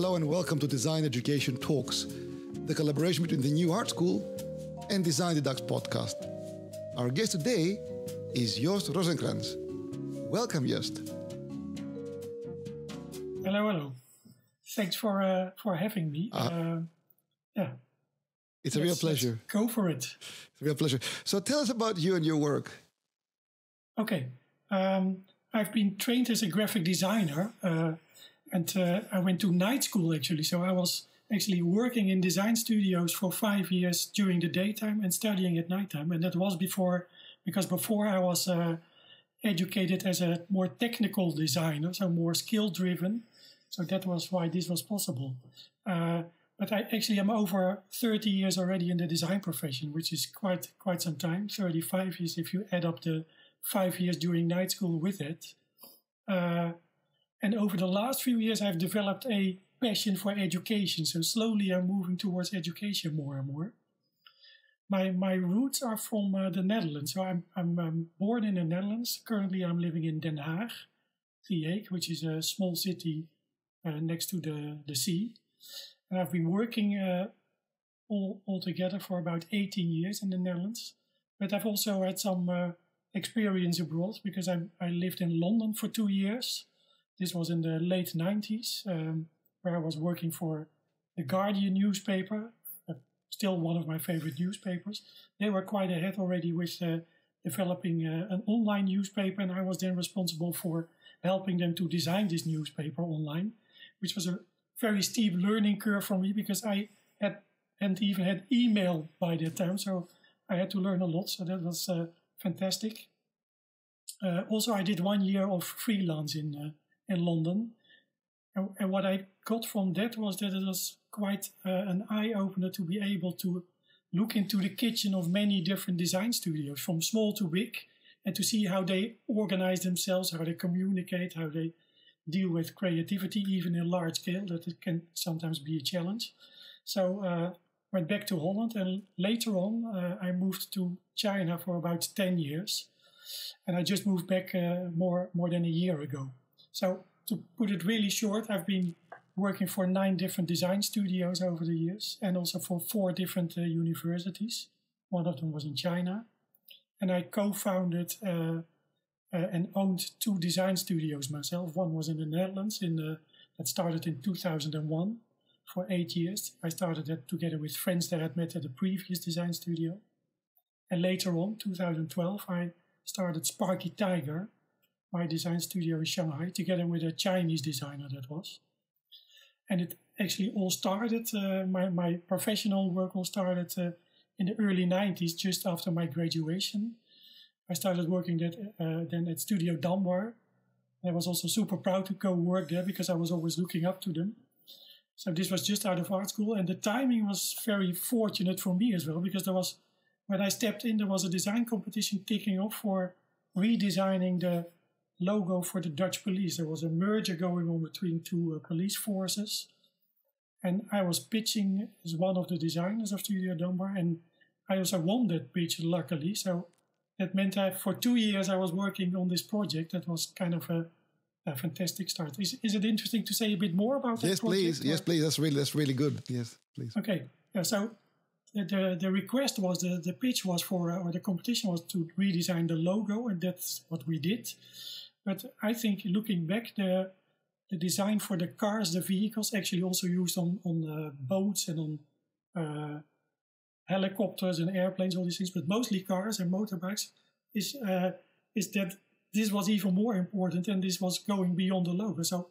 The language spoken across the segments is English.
Hello and welcome to Design Education Talks, the collaboration between the New Art School and Design the Dux podcast. Our guest today is Joost Rozenkrans. Welcome, Joost. Hello. Thanks for having me. It's a real pleasure. Go for it. It's a real pleasure. So tell us about you and your work. Okay. I've been trained as a graphic designer and I went to night school actually. So I was actually working in design studios for 5 years during the daytime and studying at nighttime. And that was before I was educated as a more technical designer, so more skill-driven. So that was why this was possible. But I actually am over 30 years already in the design profession, which is quite some time, 35 years if you add up the 5 years during night school with it. And over the last few years, I've developed a passion for education. So slowly I'm moving towards education more and more. My roots are from the Netherlands. So I'm born in the Netherlands. Currently I'm living in Den Haag, The Hague, which is a small city next to the sea. And I've been working all together for about 18 years in the Netherlands. But I've also had some experience abroad because I lived in London for 2 years. This was in the late 90s, where I was working for the Guardian newspaper, still one of my favorite newspapers. They were quite ahead already with developing an online newspaper, and I was then responsible for helping them to design this newspaper online, which was a very steep learning curve for me because I hadn't even had email by that time, so I had to learn a lot, so that was fantastic. Also, I did 1 year of freelance in London, and what I got from that was that it was quite an eye-opener to be able to look into the kitchen of many different design studios, from small to big, and to see how they organize themselves, how they communicate, how they deal with creativity, even in large scale, that it can sometimes be a challenge. So went back to Holland, and later on I moved to China for about 10 years. And I just moved back more than a year ago. So to put it really short, I've been working for 9 different design studios over the years, and also for 4 different universities. One of them was in China. And I co-founded and owned 2 design studios myself. One was in the Netherlands, that started in 2001 for 8 years. I started that together with friends that I had met at a previous design studio. And later on, 2012, I started Sparky Tiger, my design studio in Shanghai, together with a Chinese designer that was. And it actually all started, my professional work all started in the early 90s, just after my graduation. I started working then at Studio Dambar. I was also super proud to go work there because I was always looking up to them. So this was just out of art school, and the timing was very fortunate for me as well, because when I stepped in, there was a design competition kicking off for redesigning the logo for the Dutch police. There was a merger going on between 2 police forces. And I was pitching as one of the designers of Studio Dambar, and I also won that pitch, luckily. So that meant that for 2 years I was working on this project. That was kind of a fantastic start. Is it interesting to say a bit more about that project? Yes, please. That's really good. Yes, please. Okay. Yeah, so the request was, the pitch was for, or the competition was to redesign the logo, and that's what we did. But I think looking back, the design for the cars, the vehicles, actually also used on boats and on helicopters and airplanes, all these things, but mostly cars and motorbikes, is that this was even more important, and this was going beyond the logo. So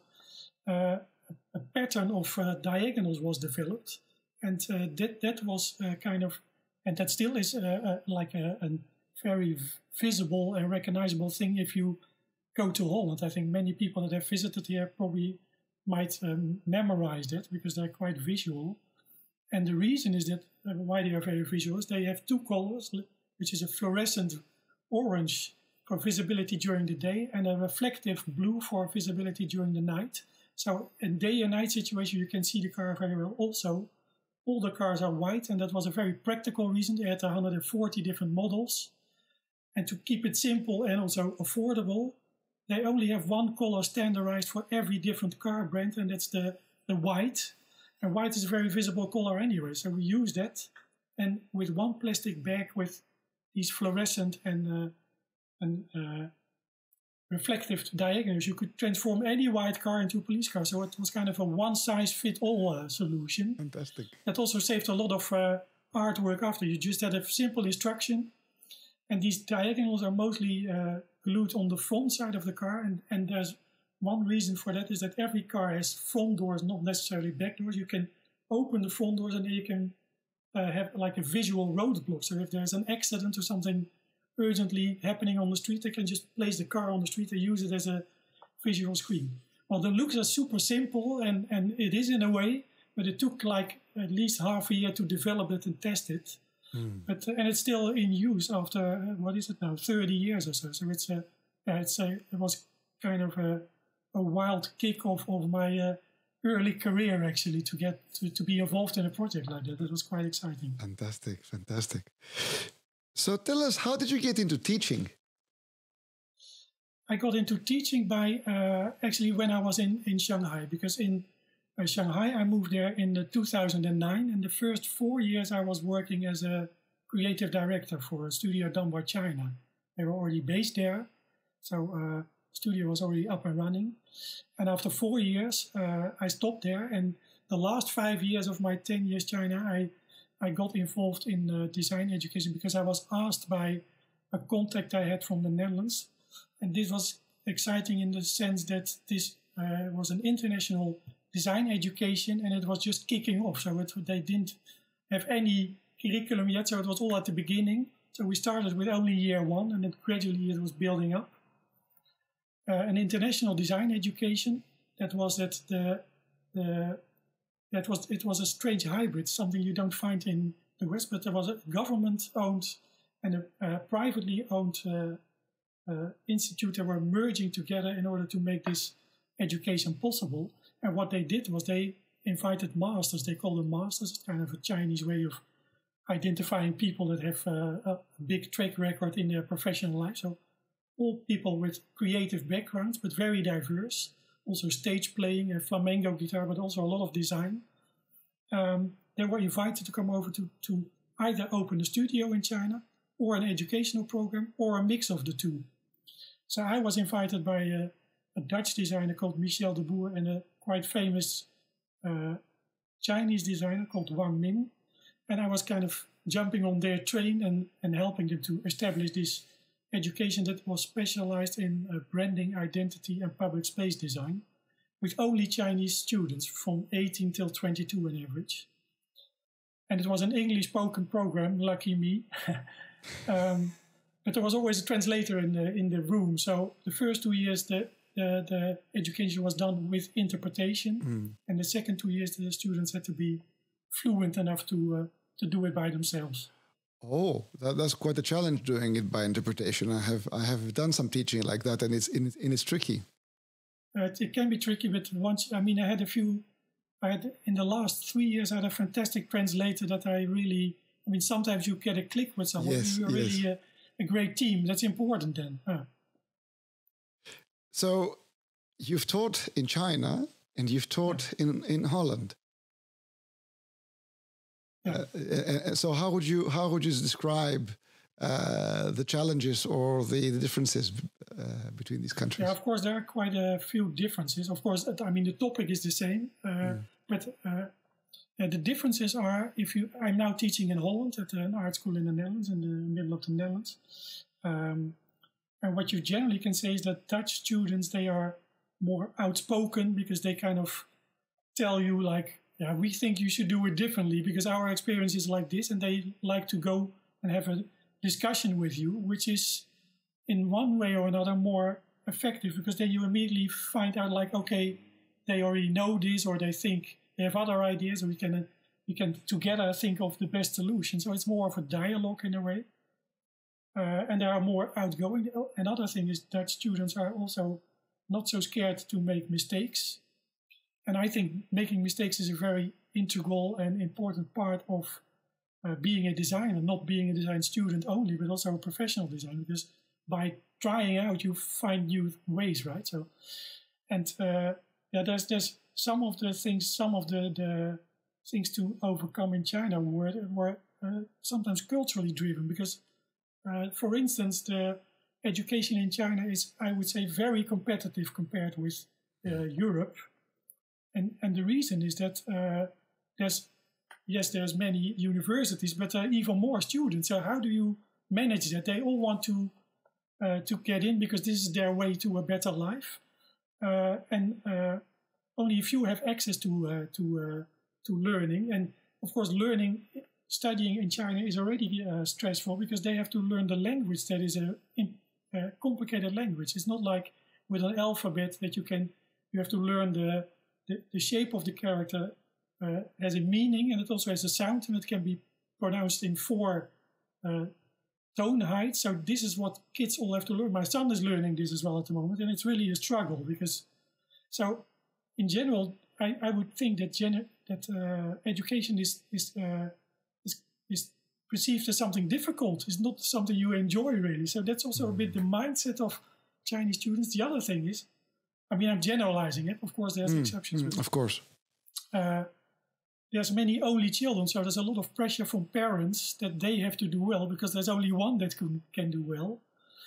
a pattern of diagonals was developed, and that was kind of, and that still is like a very visible and recognizable thing if you go to Holland. I think many people that have visited here probably might memorize that because they're quite visual. And the reason is that why they are very visual is they have 2 colors, which is a fluorescent orange for visibility during the day and a reflective blue for visibility during the night. So in day and night situation, you can see the car very well. Also, all the cars are white, and that was a very practical reason. They had 140 different models. And to keep it simple and also affordable, they only have 1 color standardized for every different car brand, and that's the the white. And white is a very visible color anyway. So we use that. And with one plastic bag with these fluorescent and reflective diagonals, you could transform any white car into a police car. So it was kind of a one-size-fit-all solution. Fantastic. That also saved a lot of artwork after. You just had a simple instruction. And these diagonals are mostly glued on the front side of the car. And there's one reason for that is that every car has front doors, not necessarily back doors. You can open the front doors and then you can have like a visual roadblock. So if there's an accident or something urgently happening on the street, they can just place the car on the street and use it as a visual screen. Well, the looks are super simple, and it is in a way, but it took like at least half a year to develop it and test it. But and it's still in use after what is it now, 30 years or so. So it was kind of a wild kickoff of my early career, actually, to get to be involved in a project like that. It was quite exciting. Fantastic, fantastic. So tell us, how did you get into teaching? I got into teaching by actually when I was in Shanghai, because in Shanghai I moved there in 2009, and the first 4 years I was working as a creative director for a studio done by China. They were already based there, so studio was already up and running. And after 4 years I stopped there, and the last 5 years of my 10 years China, I got involved in design education because I was asked by a contact I had from the Netherlands. And this was exciting in the sense that this was an international design education, and it was just kicking off. So they didn't have any curriculum yet, so it was all at the beginning. So we started with only year one, and then gradually it was building up. An international design education, it was a strange hybrid, something you don't find in the West, but there was a government-owned and a privately owned institute that were merging together in order to make this education possible. And what they did was they invited masters. They call them masters. It's kind of a Chinese way of identifying people that have a big track record in their professional life. So all people with creative backgrounds, but very diverse. Also stage playing and flamenco guitar, but also a lot of design. They were invited to come over to either open a studio in China or an educational program or a mix of the two. So I was invited by a Dutch designer called Michel de Boer and a quite famous Chinese designer called Wang Min. And I was kind of jumping on their train and helping them to establish this education that was specialized in branding, identity and public space design, with only Chinese students from 18 till 22 on average. And it was an English spoken program, lucky me. But there was always a translator in the room. So the first 2 years, the education was done with interpretation. And the second 2 years, the students had to be fluent enough to do it by themselves. Oh, that's quite a challenge doing it by interpretation. I have done some teaching like that, and it's tricky. It can be tricky, but once I had in the last 3 years I had a fantastic translator that sometimes you get a click with someone. Yes, you're really a great team. That's important then. So you've taught in China and you've taught in Holland. Yeah. So how would you describe the challenges or the differences between these countries? Yeah, of course there are quite a few differences. Of course, the topic is the same, but the differences are I'm now teaching in Holland at an art school in the Netherlands, in the middle of the Netherlands, and what you generally can say is that Dutch students, they are more outspoken because they kind of tell you like, yeah, we think you should do it differently because our experience is like this, and they like to go and have a discussion with you, which is in one way or another more effective because then you immediately find out like, okay, they already know this or they think they have other ideas, and we can together think of the best solution. So it's more of a dialogue in a way, and they are more outgoing. Another thing is Dutch students are also not so scared to make mistakes. And I think making mistakes is a very integral and important part of being a designer, not being a design student only, but also a professional designer, because by trying out, you find new ways, right? So, and there's some of the things to overcome in China were sometimes culturally driven, because, for instance, the education in China is, I would say, very competitive compared with Europe. And the reason is that there's many universities, but there are even more students. So how do you manage that? They all want to get in because this is their way to a better life, and only a few have access to learning. And of course, studying in China is already stressful because they have to learn the language that is a complicated language. It's not like with an alphabet that you have to learn the shape of the character has a meaning, and it also has a sound, and it can be pronounced in 4 tone heights. So this is what kids all have to learn. My son is learning this as well at the moment, and it's really a struggle because. So, in general, I would think that education is perceived as something difficult. It's not something you enjoy really. So that's also a bit the mindset of Chinese students. The other thing is, I mean, I'm generalizing it. Of course, there's exceptions. Of course. There's many only children, so there's a lot of pressure from parents that they have to do well because there's only one that can do well.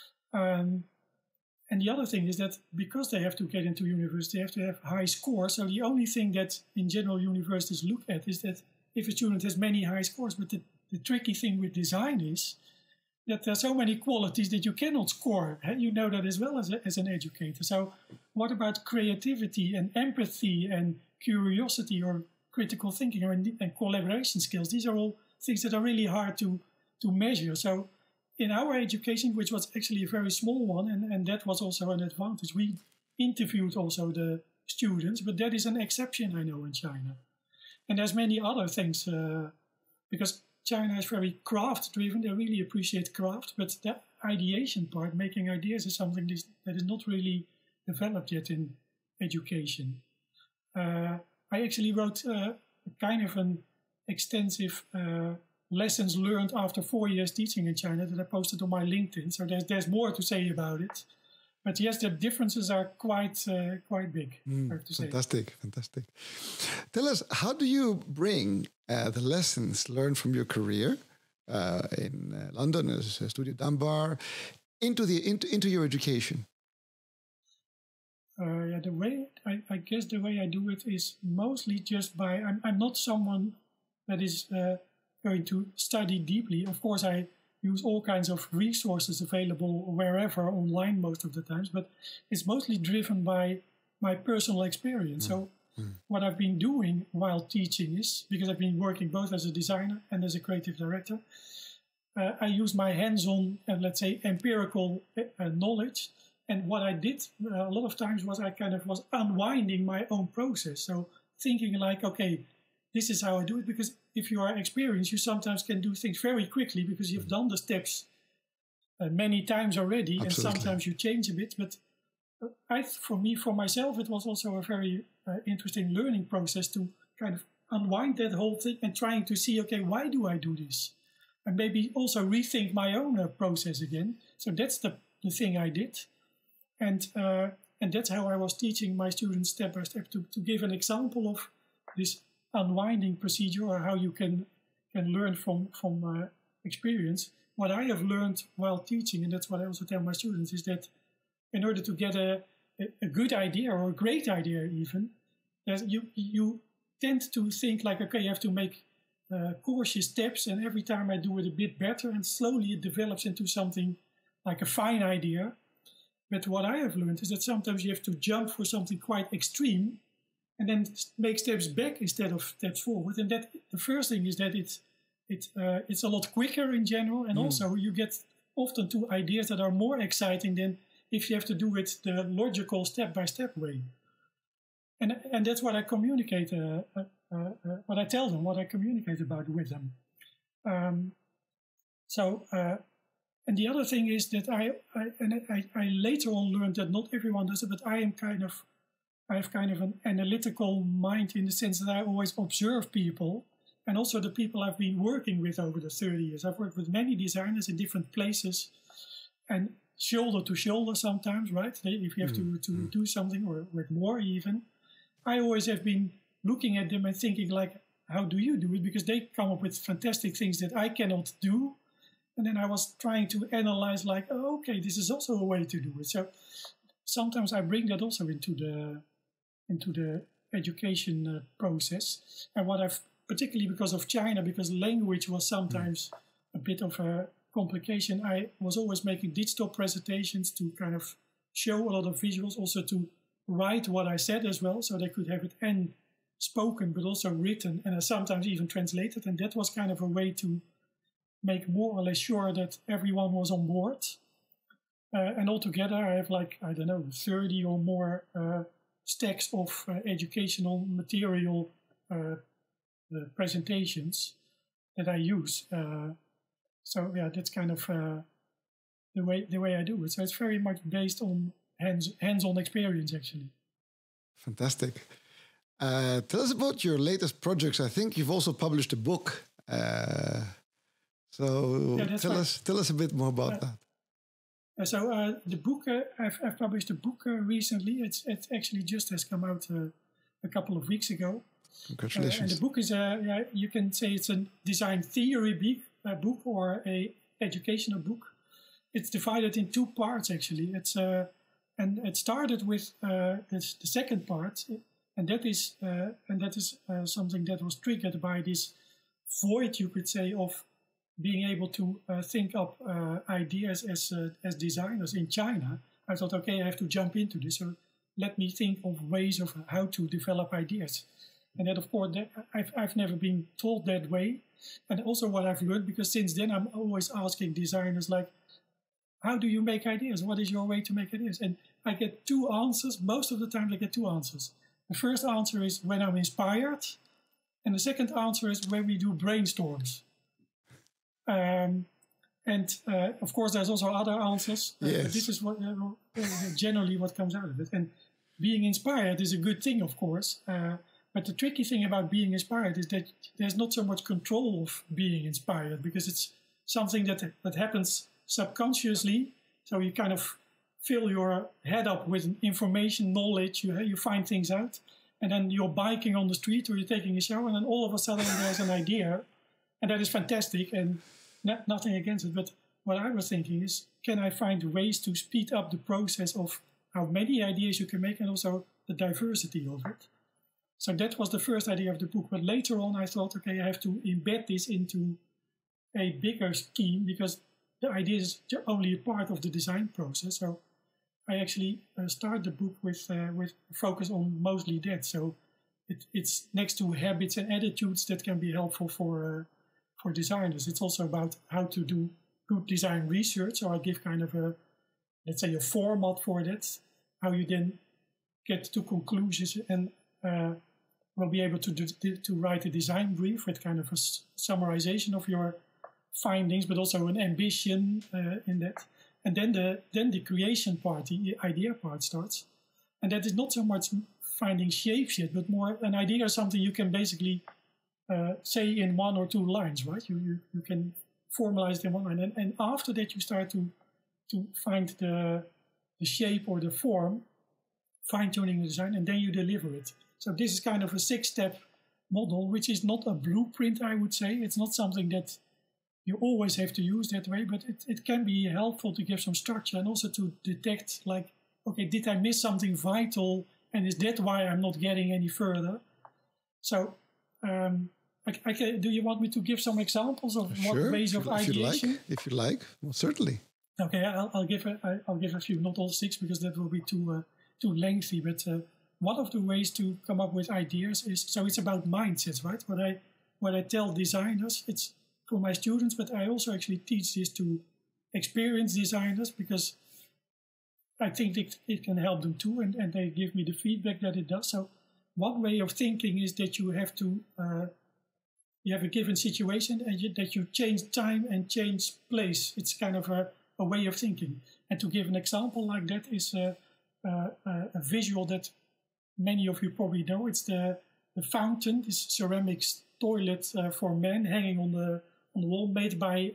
And the other thing is that because they have to get into university, they have to have high scores. So the only thing that in general universities look at is that if a student has many high scores, but the tricky thing with design is that there are so many qualities that you cannot score. You know that as well as an educator. So what about creativity and empathy and curiosity or critical thinking and collaboration skills? These are all things that are really hard to measure. So in our education, which was actually a very small one, and that was also an advantage, we interviewed also the students, but that is an exception, I know, in China. And there's many other things, because China is very craft-driven. They really appreciate craft, but the ideation part, making ideas, is something that is not really developed yet in education. I actually wrote kind of an extensive lessons learned after 4 years teaching in China that I posted on my LinkedIn. So there's more to say about it. But yes, the differences are quite big, I have to say. Fantastic. Tell us, how do you bring the lessons learned from your career in London as Studio Dunbar into your education? The way I guess the way I do it is mostly just by I'm not someone that is going to study deeply. Of course, I use all kinds of resources available wherever online most of the times, but it's mostly driven by my personal experience. So what I've been doing while teaching is, because I've been working both as a designer and as a creative director, I use my hands-on and let's say empirical knowledge. And what I did a lot of times was I kind of was unwinding my own process. So thinking like, okay, this is how I do it, because if you are experienced, you sometimes can do things very quickly because you've done the steps many times already. Absolutely. And sometimes you change a bit. But for myself, it was also a very interesting learning process to kind of unwind that whole thing and trying to see, okay, why do I do this? And maybe also rethink my own process again. So that's the thing I did. And that's how I was teaching my students step by step to give an example of this unwinding procedure, or how you can learn from experience. What I have learned while teaching, and that's what I also tell my students, is that in order to get a good idea or a great idea even, you tend to think like, okay, you have to make cautious steps, and every time I do it a bit better, and slowly it develops into something like a fine idea. But what I have learned is that sometimes you have to jump for something quite extreme and then make steps back instead of steps forward. And that the first thing is that it's a lot quicker in general, and also you get often to ideas that are more exciting than if you have to do it the logical step-by-step way. And that's what I communicate, what I tell them, what I communicate about with them. And the other thing is that I later on learned that not everyone does it, but I have kind of an analytical mind, in the sense that I always observe people, and also the people I've been working with over the 30 years. I've worked with many designers in different places, and shoulder to shoulder sometimes, right? If you have to do something, or with more even. I always have been looking at them and thinking like, how do you do it? Because they come up with fantastic things that I cannot do. And then I was trying to analyze like, oh, okay, this is also a way to do it. So sometimes I bring that also into the education process. And what I've, particularly because of China, because language was sometimes a bit of a complication, I was always making digital presentations to kind of show a lot of visuals, also to write what I said as well, so they could have it and spoken, but also written, and sometimes even translated. And that was kind of a way to make more or less sure that everyone was on board. And altogether, I have like, I don't know, 30 or more stacks of educational material presentations that I use. So yeah, that's kind of the way I do it. So it's very much based on hands-on experience, actually. Fantastic. Tell us about your latest projects. I think you've also published a book. So tell us a bit more about that. So the book, I've published a book recently. It actually just has come out a couple of weeks ago. Congratulations. And the book is, you can say it's a design theory book or a educational book. It's divided in two parts, actually. And it started with the second part, and that is something that was triggered by this void, you could say, of being able to think up ideas as designers in China. I thought, okay, I have to jump into this, so let me think of ways of how to develop ideas. And that, of course, I've never been told that way. And also what I've learned, because since then I'm always asking designers, like, how do you make ideas? What is your way to make ideas? And I get two answers. Most of the time I get two answers. The first answer is when I'm inspired. And the second answer is when we do brainstorms. Of course, there's also other answers. Yes. But this is what generally what comes out of it. And being inspired is a good thing, of course. But the tricky thing about being inspired is that there's not so much control of being inspired, because it's something that happens subconsciously. So you kind of fill your head up with information, knowledge, you find things out, and then you're biking on the street or you're taking a shower, and then all of a sudden there's an idea, and that is fantastic, and nothing against it. But what I was thinking is, can I find ways to speed up the process of how many ideas you can make, and also the diversity of it? So that was the first idea of the book. But later on I thought, okay, I have to embed this into a bigger scheme, because the idea is only a part of the design process. So I actually start the book with focus on mostly that. So it's next to habits and attitudes that can be helpful for designers. It's also about how to do good design research. So I give kind of let's say a format for that, how you then get to conclusions, and will be able to write a design brief with kind of a summarization of your findings, but also an ambition in that. And then the creation part, the idea part starts. And that is not so much finding shapes yet, but more an idea or something you can basically say in 1 or 2 lines, right? You can formalize it in 1 line. And after that you start to find the shape or the form, fine-tuning the design, and then you deliver it. So this is kind of a 6-step model, which is not a blueprint, I would say. It's not something that you always have to use that way, but it can be helpful to give some structure and also to detect, like, okay, did I miss something vital, and is that why I'm not getting any further? So do you want me to give some examples of what ways of ideation? If you like, well, certainly. Okay, I'll give a few, not all 6, because that will be too lengthy. But one of the ways to come up with ideas is, so it's about mindsets, right? What I tell designers, it's for my students, but I also actually teach this to experienced designers, because I think it can help them too, and they give me the feedback that it does. So one way of thinking is that you have to, you have a given situation, and that you change time and change place. It's kind of a way of thinking. And to give an example like that is a visual that many of you probably know. It's the fountain, this ceramics toilet for men hanging on the wall, made by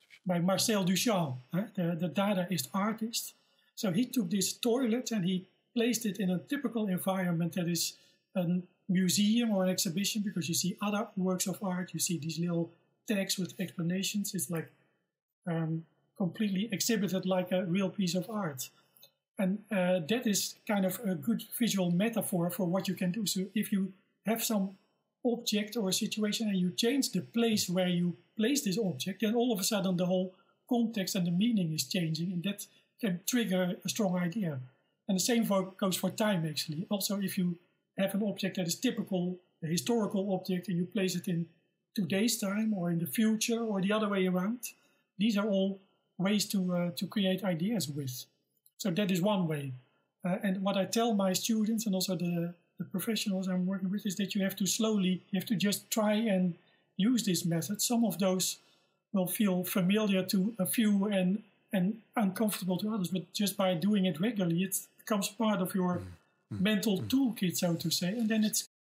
Marcel Duchamp, the Dadaist artist. So he took this toilet and he placed it in a typical environment that is a museum or an exhibition, because you see other works of art, you see these little tags with explanations. It's like completely exhibited like a real piece of art. And that is kind of a good visual metaphor for what you can do. So if you have some object or a situation and you change the place where you place this object, then all of a sudden the whole context and the meaning is changing, and that can trigger a strong idea. And the same goes for time, actually. Also, if you have an object that is typical, a historical object, and you place it in today's time or in the future or the other way around, these are all ways to create ideas with. So that is one way. And what I tell my students and also the professionals I'm working with is that you have to just try and use this method. Some of those will feel familiar to a few and uncomfortable to others, but just by doing it regularly, it becomes part of your mental toolkit, so to say, and then it's